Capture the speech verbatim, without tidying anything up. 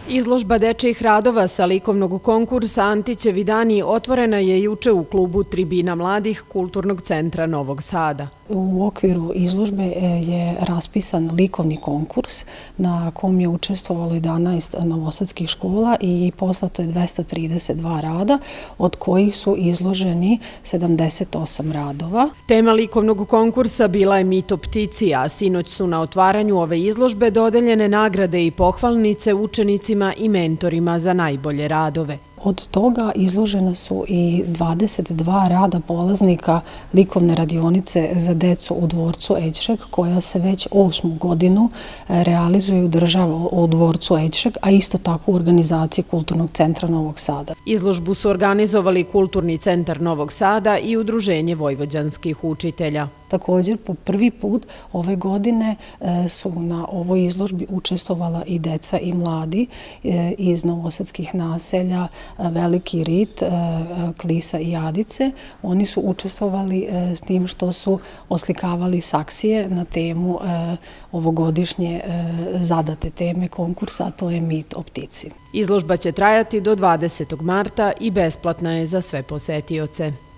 Izložba dečijih radova sa likovnog konkursa Antićevi dani otvorena je juče u klubu Tribina mladih Kulturnog centra Novog Sada. U okviru izložbe je raspisan likovni konkurs na kom je učestvovalo jedanaest novosadskih škola i poslato je dvesta trideset dva rada, od kojih su izloženi sedamdeset osam radova. Tema likovnog konkursa bila je Mit o ptici, a sinoć su na otvaranju ove izložbe dodeljene nagrade i pohvalnice učenicima i mentorima za najbolje radove. Od toga izložena su i dvadeset dva rada polaznika likovne radionice za decu u dvorcu Ećšek, koja se već osmu godinu realizuju država u dvorcu Ećšek, a isto tako u organizaciji Kulturnog centra Novog Sada. Izložbu su organizovali Kulturni centar Novog Sada i Udruženje vojvođanskih učitelja. Također, po prvi put ove godine su na ovoj izložbi učestvovala i deca i mladi iz novosadskih naselja Veliki Rit, Klisa i Adice. Oni su učestvovali s tim što su oslikavali saksije na temu ovogodišnje zadate teme konkursa, a to je Mit o ptici. Izložba će trajati do dvadesetog marta i besplatna je za sve posetioce.